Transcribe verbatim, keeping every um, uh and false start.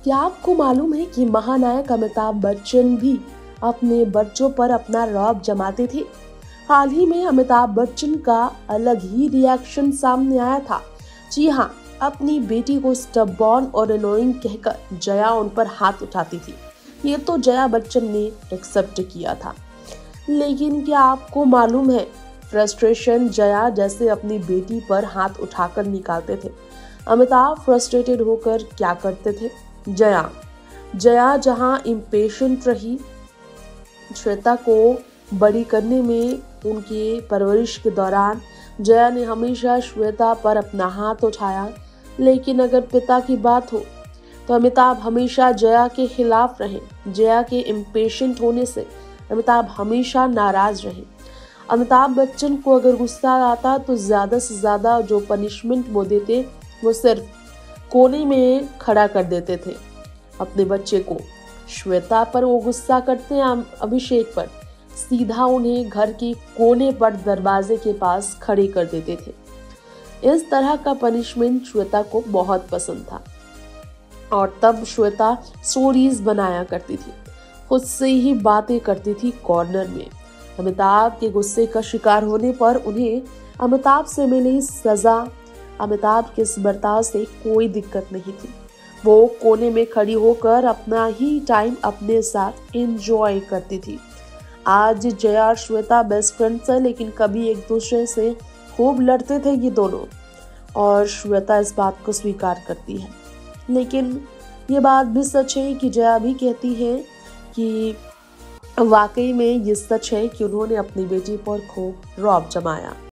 क्या आपको मालूम है कि महानायक अमिताभ बच्चन भी अपने बच्चों पर अपना रौब जमाते थे? हाल ही में अमिताभ बच्चन का अलग ही रिएक्शन सामने आया था। जी हाँ, अपनी बेटी को स्टबॉर्न और एनोइंग कहकर जया उन पर हाथ उठाती थी। ये तो जया बच्चन ने एक्सेप्ट किया था, लेकिन क्या आपको मालूम है फ्रस्ट्रेशन जया जैसे अपनी बेटी पर हाथ उठाकर निकालते थे, अमिताभ फ्रस्ट्रेटेड होकर क्या करते थे? जया जया जहां इम्पेशेंट रही श्वेता को बड़ी करने में, उनकी परवरिश के दौरान जया ने हमेशा श्वेता पर अपना हाथ उठाया। लेकिन अगर पिता की बात हो तो अमिताभ हमेशा जया के खिलाफ रहे। जया के इम्पेशेंट होने से अमिताभ हमेशा नाराज रहे। अमिताभ बच्चन को अगर गुस्सा आता तो ज्यादा से ज्यादा जो पनिशमेंट वो देते वो सिर्फ कोने में खड़ा कर देते थे अपने बच्चे को। श्वेता पर वो गुस्सा करते हैं अभिषेक पर, सीधा उन्हें घर के कोने पर दरवाजे के पास खड़े कर देते थे। इस तरह का पनिशमेंट श्वेता को बहुत पसंद था और तब श्वेता स्टोरीज बनाया करती थी, खुद से ही बातें करती थी कॉर्नर में। अमिताभ के गुस्से का शिकार होने पर उन्हें अमिताभ से मिली सजा, अमिताभ के इस बर्ताव से कोई दिक्कत नहीं थी। वो कोने में खड़ी होकर अपना ही टाइम अपने साथ एंजॉय करती थी। आज जया और श्वेता बेस्ट फ्रेंड्स हैं, लेकिन कभी एक दूसरे से खूब लड़ते थे ये दोनों, और श्वेता इस बात को स्वीकार करती है। लेकिन ये बात भी सच है कि जया भी कहती है कि वाकई में ये सच है कि उन्होंने अपनी बेटी पर खूब रौब जमाया।